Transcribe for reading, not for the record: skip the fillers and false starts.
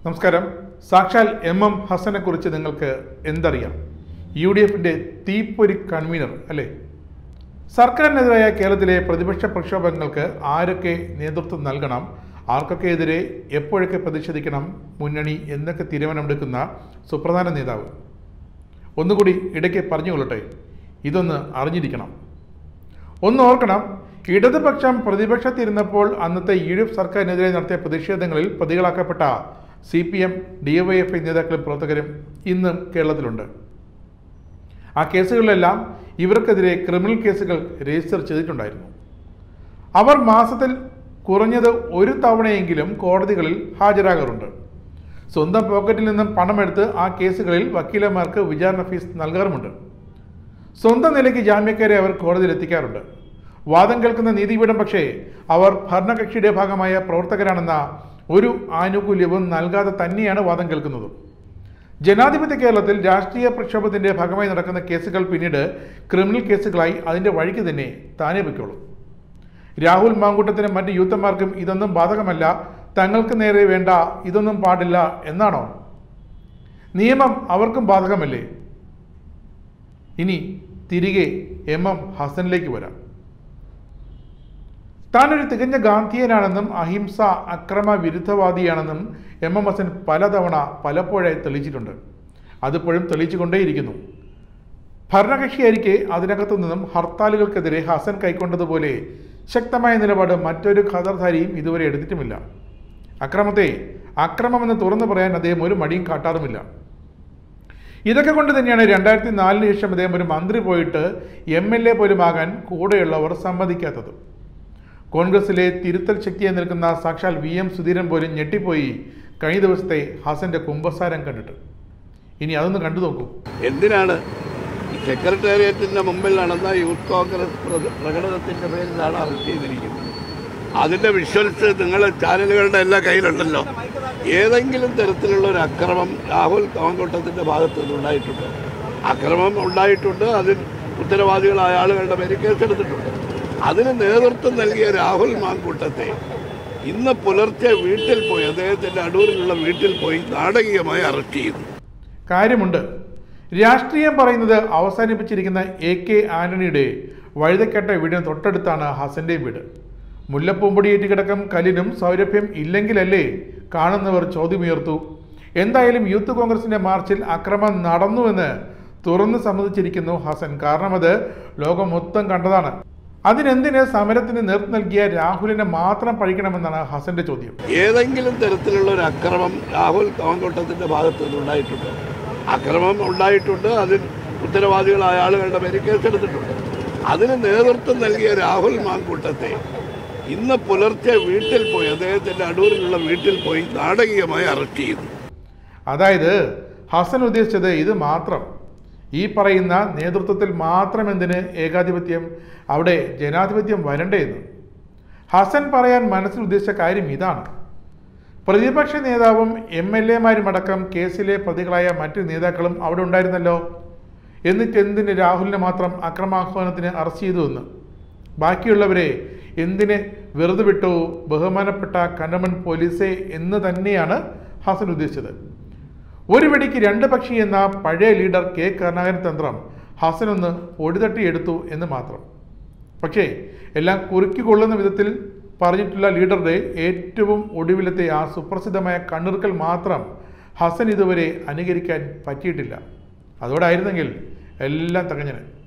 നമസ്കാരം. സാക്ഷാൽ എം ഹസനെ കുറിച്ച് നിങ്ങൾക്ക് എന്തറിയാം? UDFന്റെ തീപ്പൊരി കൺവീനർ അല്ലേ? സർക്കാരിനെതിരായ കേരളത്തിലെ പ്രതിപക്ഷ പ്രക്ഷോഭങ്ങൾക്ക് ആരൊക്കെ നേതൃത്വം നൽകണം, ആർക്കൊക്കെ എതിരെ എപ്പോഴൊക്കെ പ്രതിഷേധിക്കണം, മുന്നണി എന്നൊക്കെ തീരുമാനമെടുക്കുന്ന സുപ്രധാന നേതാവ്. ഒന്നുകൂടി ഇടയ്ക്ക് പറഞ്ഞുകൊള്ളട്ടെ, ഇതൊന്ന് അറിഞ്ഞിരിക്കണം. ഒന്ന് ഓർക്കണം, ഇടതുപക്ഷം പ്രതിപക്ഷത്തിരുന്നപ്പോൾ അന്നത്തെ UDF സർക്കാരിനെതിരെ നടത്തിയ പ്രതിഷേധങ്ങളിൽ പ്രതികളാക്കപ്പെട്ട CPM, DYFI നേതാക്കളും പ്രവർത്തകരും ഇന്നും കേരളത്തിലുണ്ട്. ആ കേസുകളിലെല്ലാം ഇവർക്കെതിരെ ക്രിമിനൽ കേസുകൾ രജിസ്റ്റർ ചെയ്തിട്ടുണ്ടായിരുന്നു. അവർ മാസത്തിൽ കുറഞ്ഞത് ഒരു തവണയെങ്കിലും കോടതികളിൽ ഹാജരാകാറുണ്ട്. സ്വന്തം പോക്കറ്റിൽ നിന്നും പണമെടുത്ത് ആ കേസുകളിൽ വക്കീലന്മാർക്ക് വിചാരണ ഫീസ് നൽകാറുമുണ്ട്. സ്വന്തം നിലയ്ക്ക് ജാമ്യക്കാരെ അവർ കോടതിയിൽ എത്തിക്കാറുണ്ട്. വാദം കേൾക്കുന്ന നീതിപീഠം പക്ഷേ അവർ ഭരണകക്ഷിയുടെ ഭാഗമായ പ്രവർത്തകരാണെന്ന ഒരു ആനുകൂല്യവും നൽകാതെ തന്നെയാണ് വാദം കേൾക്കുന്നത്. ജനാധിപത്യ കേരളത്തിൽ രാഷ്ട്രീയ പ്രക്ഷോഭത്തിന്റെ ഭാഗമായി നടക്കുന്ന കേസുകൾ പിന്നീട് ക്രിമിനൽ കേസുകളായി അതിന്റെ വഴിക്ക് തന്നെ താനേ വയ്ക്കുള്ളൂ. രാഹുൽ മാങ്കൂട്ടത്തിനും മറ്റ് യൂത്തന്മാർക്കും ഇതൊന്നും ബാധകമല്ല, തങ്ങൾക്ക് നേരെ വേണ്ട, ഇതൊന്നും പാടില്ല എന്നാണോ? നിയമം അവർക്കും ബാധകമല്ലേ? ഇനി തിരികെ എം ഹസനിലേക്ക് വരാം. താനൊരു തികഞ്ഞ ഗാന്ധിയനാണെന്നും അഹിംസ അക്രമ വിരുദ്ധവാദിയാണെന്നും എം ഹസൻ പലതവണ പലപ്പോഴായി തെളിയിച്ചിട്ടുണ്ട്. അതിപ്പോഴും തെളിയിച്ചുകൊണ്ടേയിരിക്കുന്നു. ഭരണകക്ഷിയായിരിക്കെ അതിനകത്തു നിന്നും ഹർത്താലുകൾക്കെതിരെ ഹസൻ കൈക്കൊണ്ടതുപോലെ ശക്തമായ നിലപാട് മറ്റൊരു ഖദർധാരിയും ഇതുവരെ എടുത്തിട്ടുമില്ല. അക്രമത്തെ അക്രമമെന്ന് തുറന്നു പറയാൻ അദ്ദേഹം ഒരു മടിയും കാട്ടാറുമില്ല. ഇതൊക്കെ കൊണ്ട് തന്നെയാണ് 2004 ശേഷം അദ്ദേഹം ഒരു മന്ത്രി പോയിട്ട് MLA പോലും ആകാൻ കൂടെയുള്ളവർ സമ്മതിക്കാത്തത്. കോൺഗ്രസിലെ തിരുത്തൽ ശക്തിയായി നിൽക്കുന്ന സാക്ഷാൽ VM സുധീരൻ പോലും ഞെട്ടിപ്പോയി കഴിഞ്ഞ ദിവസത്തെ ഹസന്റെ കുമ്പസാരം കണ്ടിട്ട്. ഇനി അതൊന്ന് കണ്ടു നോക്കൂ. എന്തിനാണ് സെക്രട്ടേറിയറ്റിന്റെ മുമ്പിൽ നടന്ന യൂത്ത് കോൺഗ്രസ് പ്രകടനത്തിന്റെ പേരിലാണ് അറസ്റ്റ് ചെയ്തിരിക്കുന്നത്? അതിന്റെ വിഷ്വൽസ് നിങ്ങളുടെ ചാനലുകളുടെ എല്ലാ കയ്യിലുണ്ടല്ലോ. ഏതെങ്കിലും തരത്തിലുള്ള ഒരു അക്രമം രാഹുൽ മാങ്കൂട്ടത്തിന്റെ ഭാഗത്തു നിന്നുണ്ടായിട്ടുണ്ടോ? അക്രമം ഉണ്ടായിട്ടുണ്ട്. അതിൽ ഉത്തരവാദികളായ ആളുകളുടെ പേര് കേസെടുത്തിട്ടുണ്ട്. അതിന് നേതൃത്വം നൽകിയ രാഹുൽ മാങ്കൂട്ടത്തെ ഇന്ന് പുലർച്ചെ വീട്ടിൽ പോയി, അദ്ദേഹത്തിന്റെ അടൂരിലുള്ള വീട്ടിൽ പോയി നാടകീയമായി അറസ്റ്റ് ചെയ്തു. കാര്യമുണ്ട്. രാഷ്ട്രീയം പറയുന്നത് അവസാനിപ്പിച്ചിരിക്കുന്ന AK ആന്റണിയുടെ വഴുതക്കെട്ട വീടിന് തൊട്ടടുത്താണ് ഹസന്റെ വീട്. മുല്ലപ്പൂമ്പൊടിയേറ്റ് കിടക്കും കല്ലിനും സൗരഭ്യം ഇല്ലെങ്കിലല്ലേ കാണുന്നവർ ചോദ്യമുയർത്തു. എന്തായാലും യൂത്ത് കോൺഗ്രസിന്റെ മാർച്ചിൽ അക്രമം നടന്നുവെന്ന് തുറന്നു സമ്മതിച്ചിരിക്കുന്നു ഹസൻ. കാരണം അത് ലോകം മൊത്തം കണ്ടതാണ്. അതിനെന്തിന് സമരത്തിന് നേതൃത്വം നൽകിയ രാഹുലിനെ മാത്രം പഴിക്കണമെന്നാണ് ഹസന്റെ ചോദ്യം. ഏതെങ്കിലും തരത്തിലുള്ള ഒരു അക്രമം രാഹുൽ മാങ്കൂട്ടത്തിന്റെ ഭാഗത്തു നിന്നുണ്ടായിട്ടുണ്ടോ? അക്രമം ഉണ്ടായിട്ടുണ്ട്. അതിൽ ഉത്തരവാദികളായ ആളുകളുടെ പേര് കേസെടുത്തിട്ടുണ്ട്. അതിന് നേതൃത്വം നൽകിയ രാഹുൽ മാങ്കൂട്ടത്തെ ഇന്ന് പുലർച്ചെ വീട്ടിൽ പോയി, അദ്ദേഹത്തിന്റെ അടൂരിലുള്ള വീട്ടിൽ പോയി നാടകീയമായി അറസ്റ്റ് ചെയ്തു. അതായത് ഹസൻ ഉദ്ദേശിച്ചത് ഇത് മാത്രം. ഈ പറയുന്ന നേതൃത്വത്തിൽ മാത്രം എന്തിന് ഏകാധിപത്യം? അവിടെ ജനാധിപത്യം വരണ്ടേ എന്ന് ഹസൻ പറയാൻ മനസ്സിൽ ഉദ്ദേശിച്ച കാര്യം ഇതാണ്. പ്രതിപക്ഷ നേതാവും MLA-മാരുമടക്കം കേസിലെ പ്രതികളായ മറ്റ് നേതാക്കളും അവിടെ ഉണ്ടായിരുന്നല്ലോ. എന്നിട്ട് എന്തിന് രാഹുലിനെ മാത്രം അക്രമാഹ്വാനത്തിന് അറസ്റ്റ് ചെയ്തു എന്ന്? ബാക്കിയുള്ളവരെ എന്തിന് വെറുതെ വിട്ടു? ബഹുമാനപ്പെട്ട കണ്ണമൺ പോലീസെ എന്ന് തന്നെയാണ് ഹസൻ ഉദ്ദേശിച്ചത്. ഒരു വെടിക്ക് രണ്ട് പക്ഷി എന്ന പഴയ ലീഡർ K കരുണാകരൻ തന്ത്രം ഹസനൊന്ന് പൊടിതട്ടിയെടുത്തു എന്ന് മാത്രം. പക്ഷേ എല്ലാം കുറുക്കിക്കൊള്ളുന്ന വിധത്തിൽ പറഞ്ഞിട്ടുള്ള ലീഡറുടെ ഏറ്റവും ഒടുവിലത്തെ ആ സുപ്രസിദ്ധമായ കണ്ണിറുക്കൽ മാത്രം ഹസൻ ഇതുവരെ അനുകരിക്കാൻ പറ്റിയിട്ടില്ല. അതോടായിരുന്നെങ്കിൽ എല്ലാം തകഞ്ഞന്.